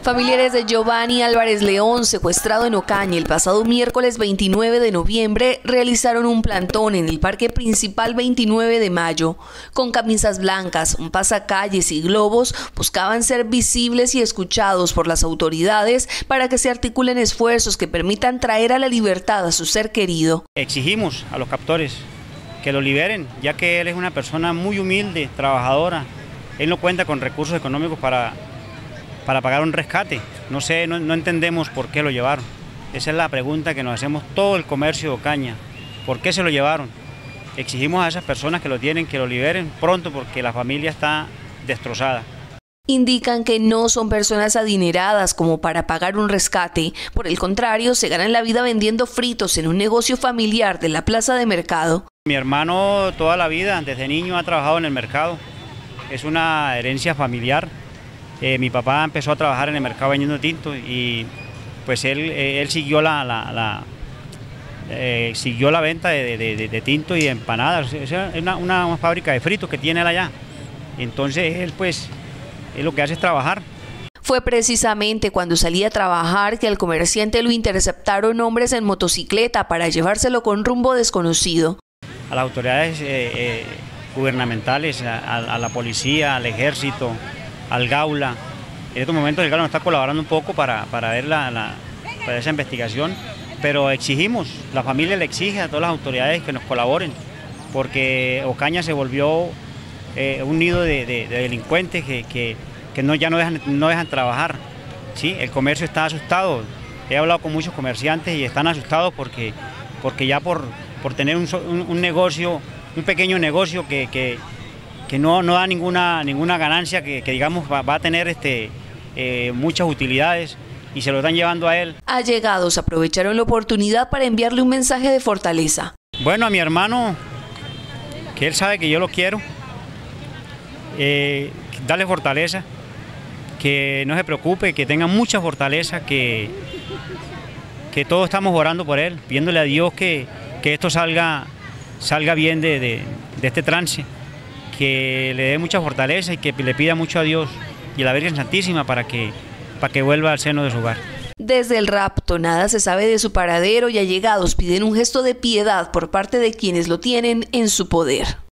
Familiares de Giovanni Álvarez León, secuestrado en Ocaña el pasado miércoles 29 de noviembre, realizaron un plantón en el Parque Principal 29 de Mayo. Con camisas blancas, un pasacalles y globos, buscaban ser visibles y escuchados por las autoridades para que se articulen esfuerzos que permitan traer a la libertad a su ser querido. Exigimos a los captores que lo liberen, ya que él es una persona muy humilde, trabajadora. Él no cuenta con recursos económicos para pagar un rescate. No sé, no entendemos por qué lo llevaron. Esa es la pregunta que nos hacemos todo el comercio de Ocaña. ¿Por qué se lo llevaron? Exigimos a esas personas que lo tienen, que lo liberen pronto porque la familia está destrozada. Indican que no son personas adineradas como para pagar un rescate. Por el contrario, se ganan la vida vendiendo fritos en un negocio familiar de la plaza de mercado. Mi hermano toda la vida, desde niño, ha trabajado en el mercado. Es una herencia familiar. Mi papá empezó a trabajar en el mercado vendiendo tinto y pues él siguió siguió la venta de tinto y de empanadas. Es una fábrica de fritos que tiene él allá. Entonces él lo que hace es trabajar. Fue precisamente cuando salía a trabajar que al comerciante lo interceptaron hombres en motocicleta para llevárselo con rumbo desconocido. A las autoridades gubernamentales, a la policía, al ejército, al Gaula. En estos momentos el Gaula nos está colaborando un poco para ver para esa investigación, pero exigimos, la familia le exige a todas las autoridades que nos colaboren, porque Ocaña se volvió un nido de delincuentes que ya no dejan trabajar. ¿Sí? El comercio está asustado. He hablado con muchos comerciantes y están asustados porque ya por tener un negocio, un pequeño negocio que no da ninguna ganancia, que digamos va a tener muchas utilidades y se lo están llevando a él. Allegados aprovecharon la oportunidad para enviarle un mensaje de fortaleza. Bueno, a mi hermano, que él sabe que yo lo quiero, darle fortaleza, que no se preocupe, que tenga mucha fortaleza, que todos estamos orando por él, pidiéndole a Dios que esto salga bien de este trance, que le dé mucha fortaleza y que le pida mucho a Dios y a la Virgen Santísima para que vuelva al seno de su hogar. Desde el rapto nada se sabe de su paradero y allegados piden un gesto de piedad por parte de quienes lo tienen en su poder.